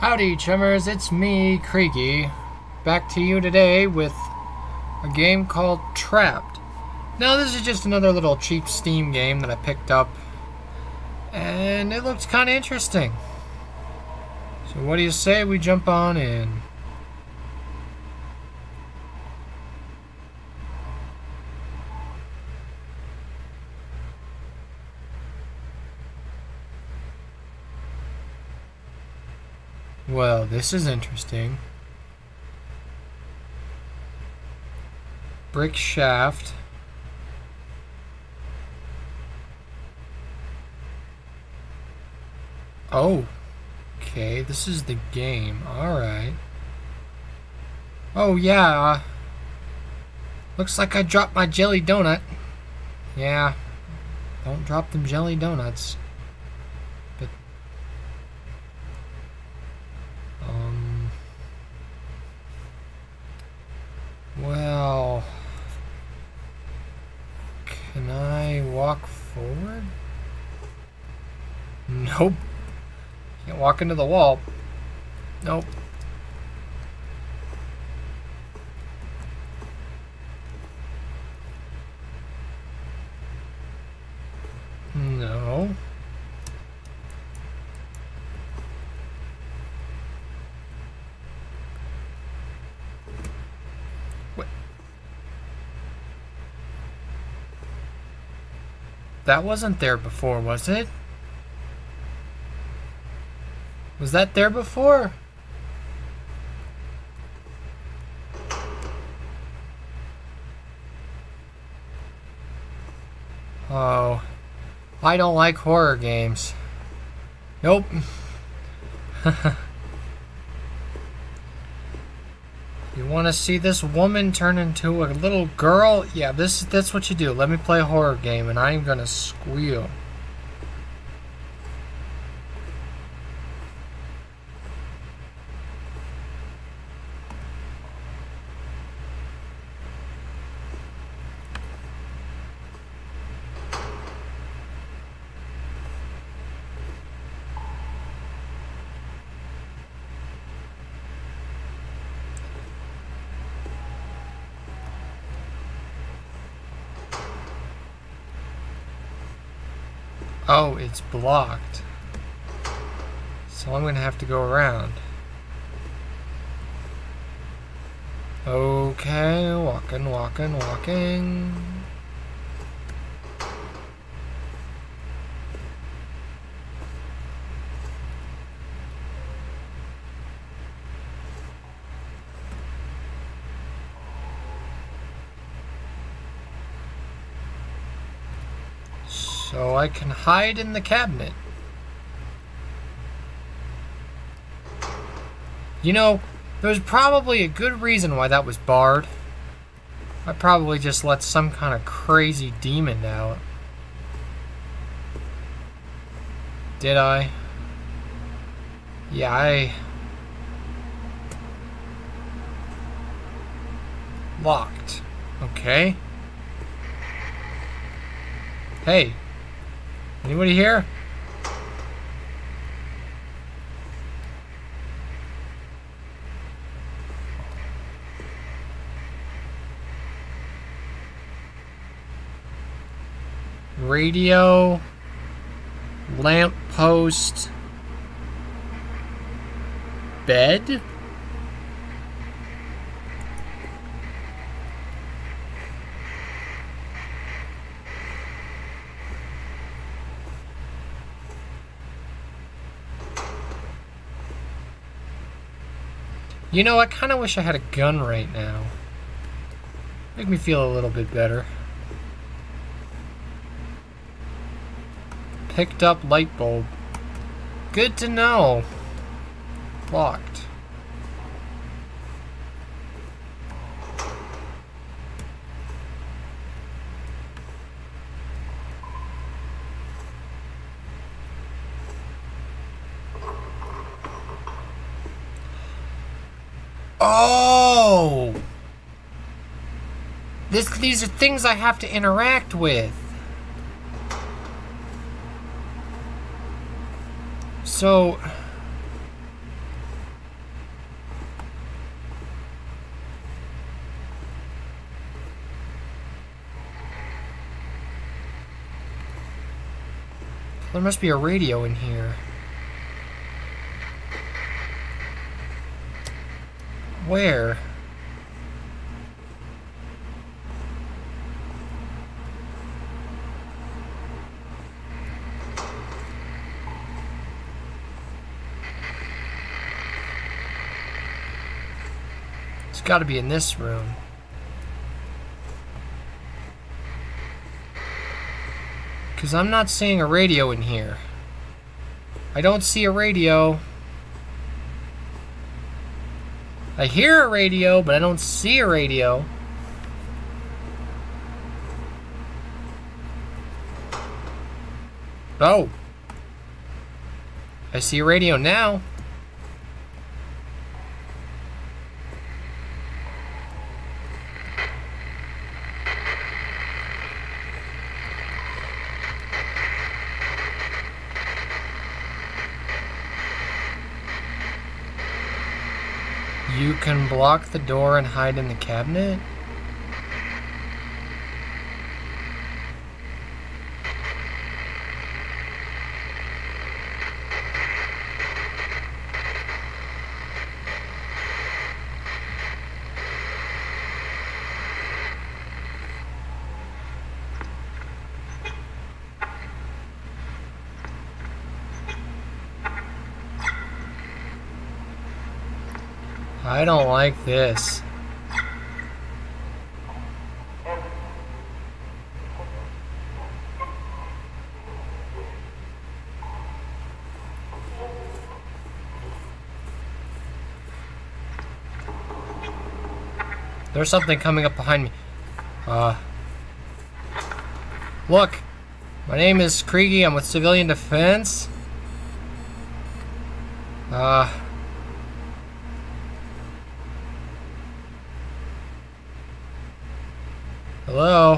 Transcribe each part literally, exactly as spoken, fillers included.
Howdy chummers, it's me, Creaky, back to you today with a game called Trapped. Now this is just another little cheap Steam game that I picked up, and it looks kind of interesting. So what do you say we jump on in? Well, this is interesting. Brick shaft. Oh, okay, this is the game. Alright. Oh, yeah. Looks like I dropped my jelly donut. Yeah. Don't drop them jelly donuts. But Um, well, can I walk forward? Nope. Can't walk into the wall. Nope. No. That wasn't there before, was it? Was that there before? Oh, I don't like horror games. Nope. You want to see this woman turn into a little girl? Yeah, this that's what you do. Let me play a horror game and I'm gonna squeal. Oh, it's blocked. So I'm gonna have to go around. Okay, walking, walking, walking. So I can hide in the cabinet. You know, there's probably a good reason why that was barred. I probably just let some kind of crazy demon out. Did I? Yeah, I... Locked. Okay. Hey. Anybody here? Radio, lamppost, bed? You know, I kind of wish I had a gun right now. Make me feel a little bit better. Picked up light bulb. Good to know. Locked. Oh! This, these are things I have to interact with. So, There must be a radio in here. Where? It's got to be in this room. Because I'm not seeing a radio in here. I don't see a radio. I hear a radio, but I don't see a radio. Oh. I see a radio now. You can block the door and hide in the cabinet? I don't like this. There's something coming up behind me. Uh, look, my name is Kriege. I'm with Civilian Defense. Uh... Hello?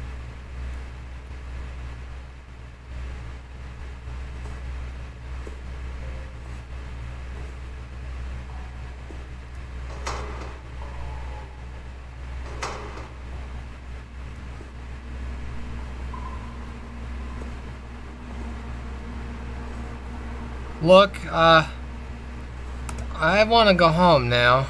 Look, uh, I want to go home now.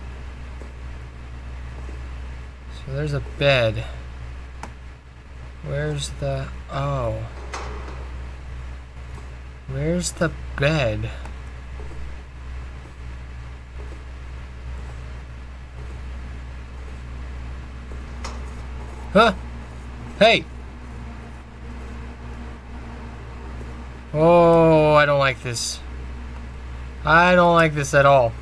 So there's a bed. Where's the... oh. Where's the bed? Huh? Hey! Oh, I don't like this. I don't like this at all.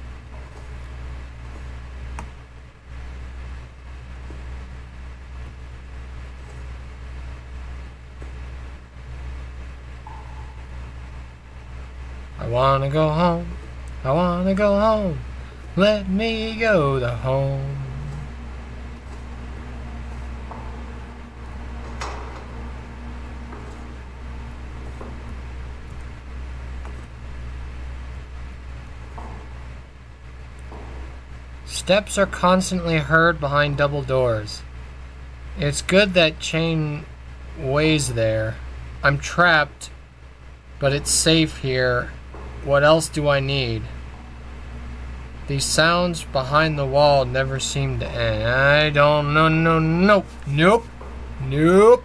I wanna go home, I wanna go home, let me go to home. Steps are constantly heard behind double doors. It's good that chain weighs there. I'm trapped, but it's safe here. What else do I need? These sounds behind the wall never seem to end. I don't know, no, nope, nope, nope.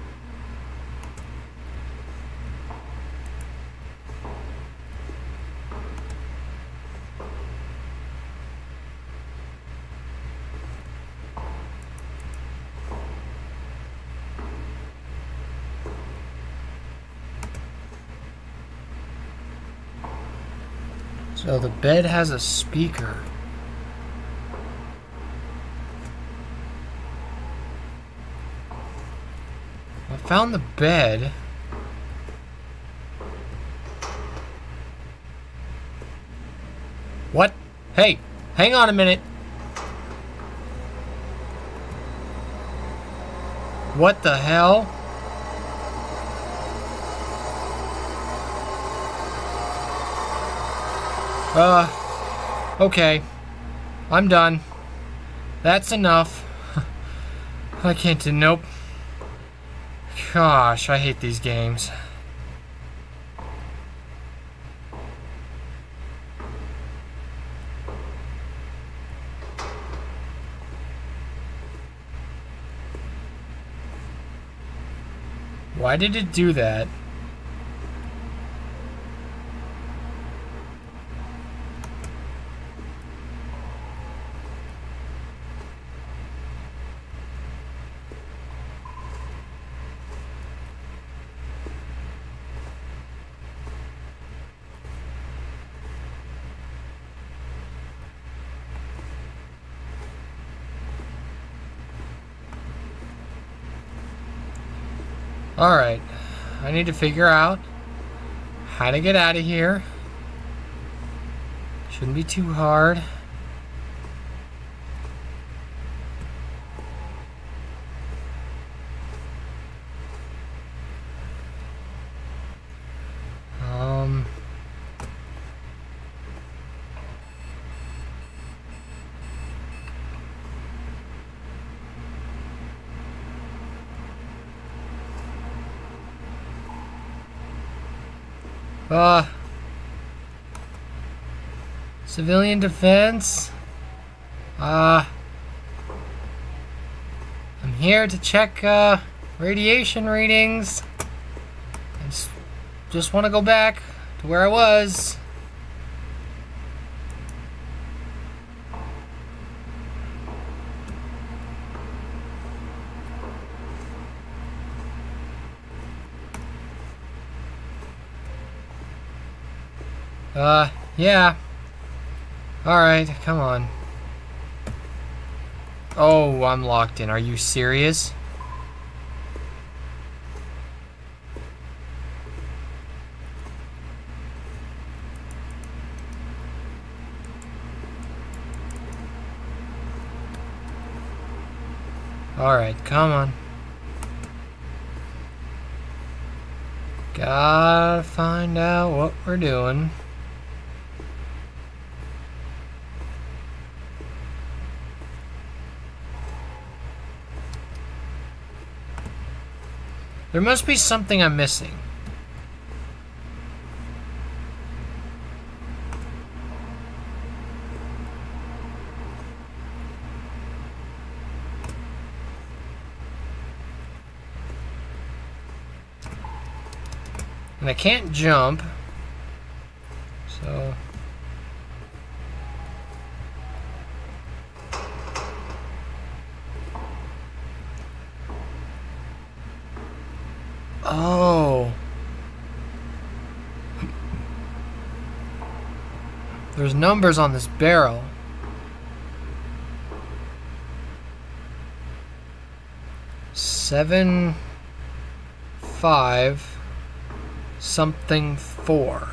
So the bed has a speaker. I found the bed. What? Hey, hang on a minute. What the hell? Uh, okay. I'm done. That's enough. I can't do, nope. Gosh, I hate these games. Why did it do that? Alright, I need to figure out how to get out of here. Shouldn't be too hard. Um... Uh, civilian defense. Uh, I'm here to check uh, radiation readings. I just, just want to go back to where I was. Uh, yeah. Alright, come on. Oh, I'm locked in. Are you serious? Alright, come on. Gotta find out what we're doing. There must be something I'm missing. And I can't jump. So... Oh. There's numbers on this barrel. Seven, five, something four.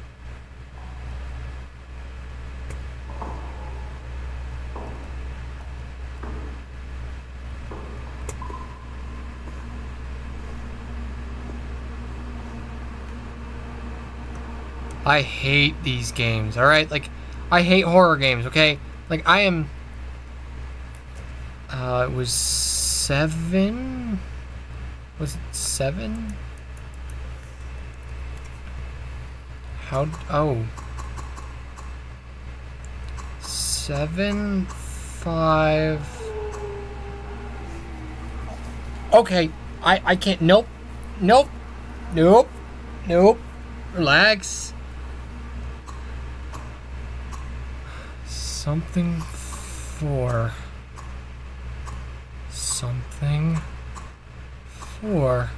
I hate these games, alright? Like, I hate horror games, okay? Like, I am... Uh, it was seven? Was it seven? How... Oh. Seven, five... Okay, I, I can't... Nope. Nope. Nope. Nope. Relax. Something four. Something four.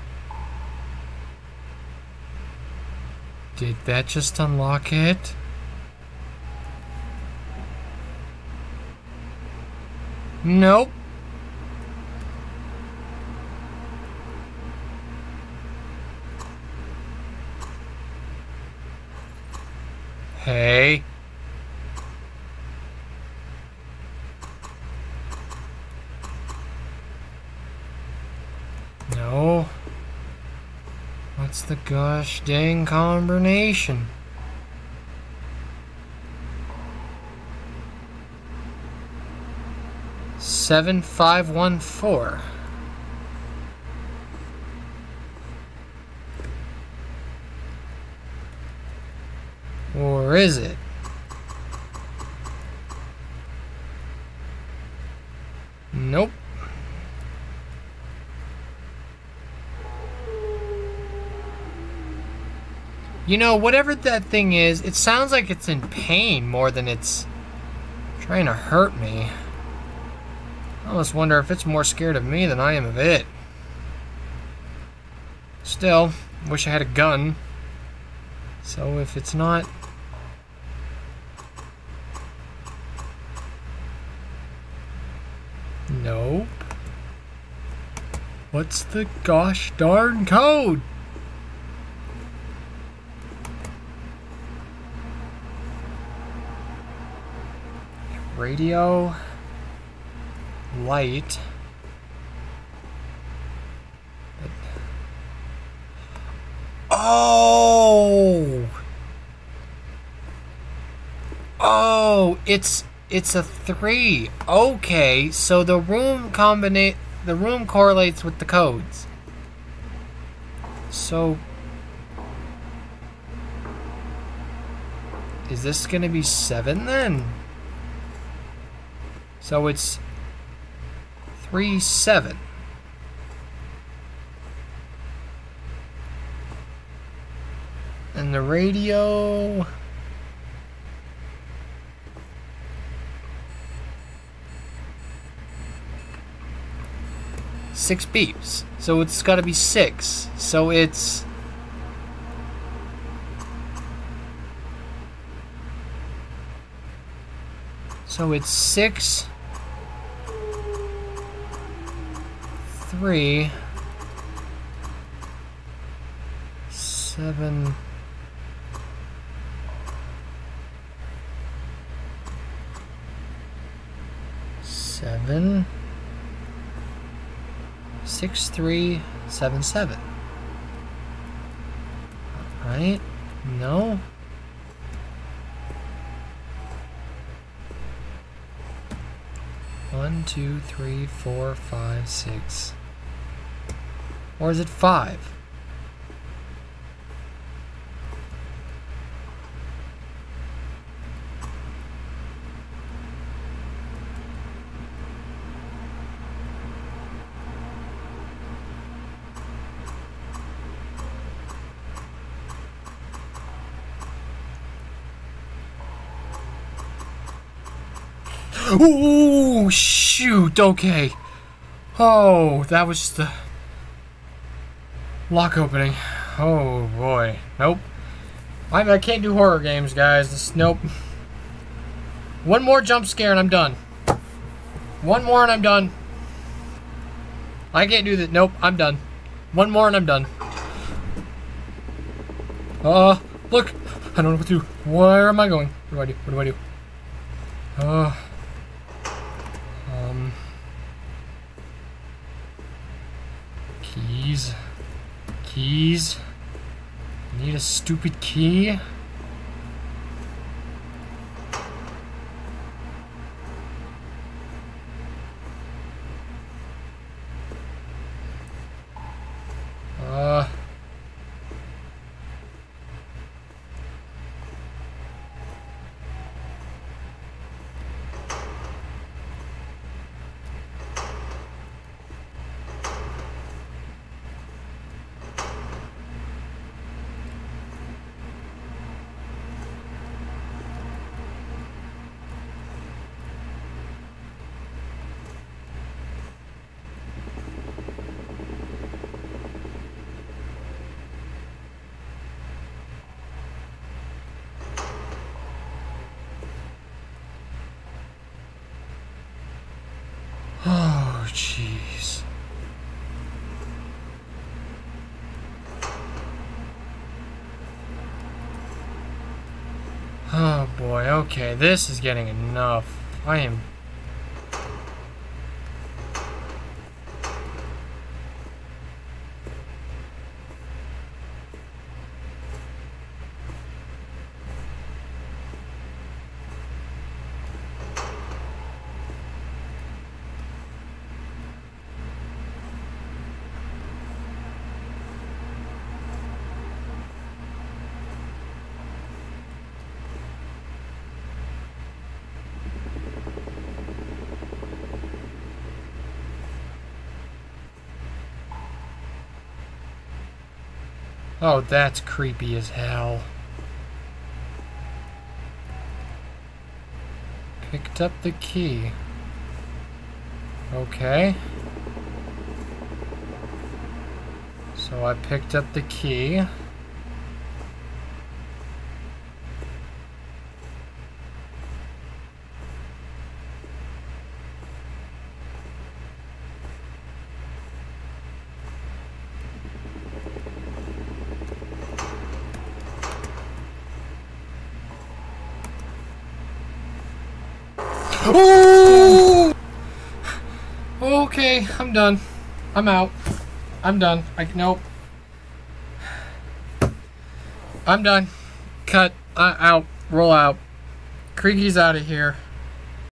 Did that just unlock it? Nope. Hey. No. What's the gosh dang combination? Seven five one four. Or is it? Nope. You know, whatever that thing is, it sounds like it's in pain more than it's trying to hurt me. I almost wonder if it's more scared of me than I am of it. Still, wish I had a gun. So if it's not... Nope. What's the gosh darn code? Radio, light, oh, oh, it's it's a three. Okay, so the room combinate the room correlates with the codes. So is this gonna be seven then? So it's three, seven. And the radio... Six beeps. So it's gotta be six. So it's... So it's six... Three, seven, seven, six, three, seven, seven. All right? No. One, two, three, four, five, six. Or is it five? Ooh, shoot, okay. Oh, that was just the lock opening. Oh, boy. Nope. I, I can't do horror games, guys. This, nope. One more jump scare and I'm done. One more and I'm done. I can't do that. Nope, I'm done. One more and I'm done. Uh, look. I don't know what to do. Where am I going? What do I do? What do I do? Uh... Um, keys, keys, need a stupid key. Uh, Oh, jeez. Oh, boy. Okay, this is getting enough. I am... Oh, that's creepy as hell. Picked up the key. Okay. So I picked up the key. Oh! Okay, I'm done. I'm out. I'm done. I nope. I'm done. Cut. Uh, out. Roll out. Creaky's out of here.